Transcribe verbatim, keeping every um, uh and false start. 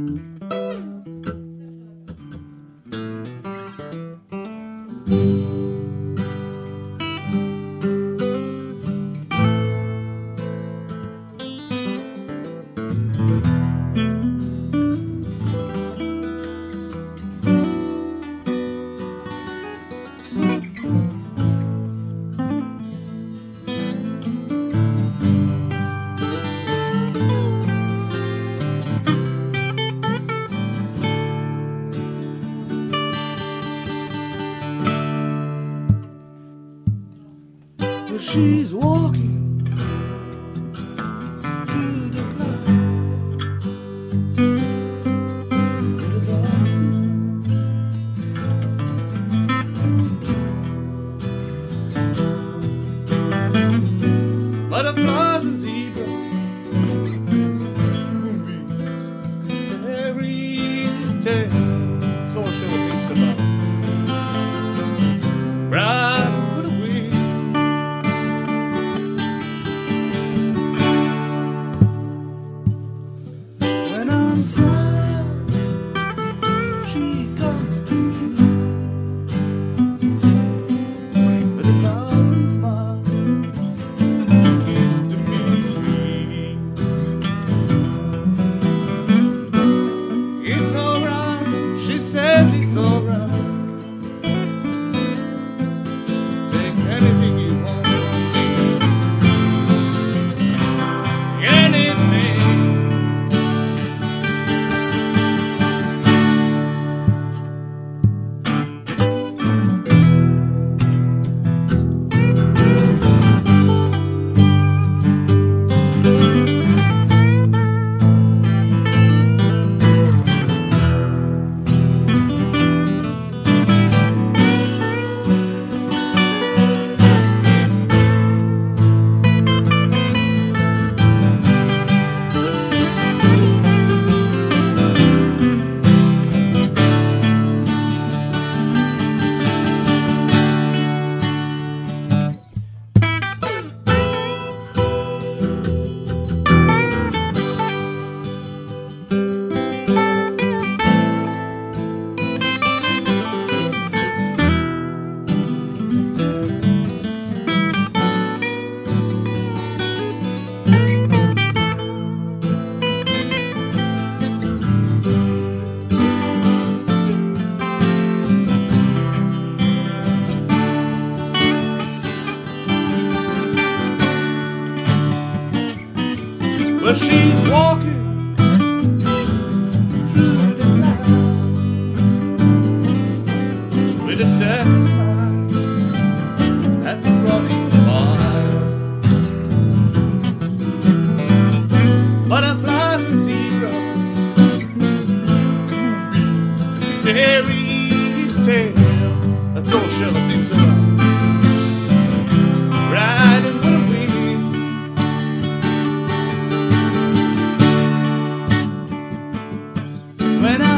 She's walking through the light with his arms. Butterflies and zebras, moonbeams, every day. That's all she ever thinks about. Bright with a wind. It's alright. Take anything you want from me. Anything. Well, she's walking through the night with a circus mind that's running wild. Butterflies and zebras, fairy tale. That's all she ever thinks about. Riding with a wind. When I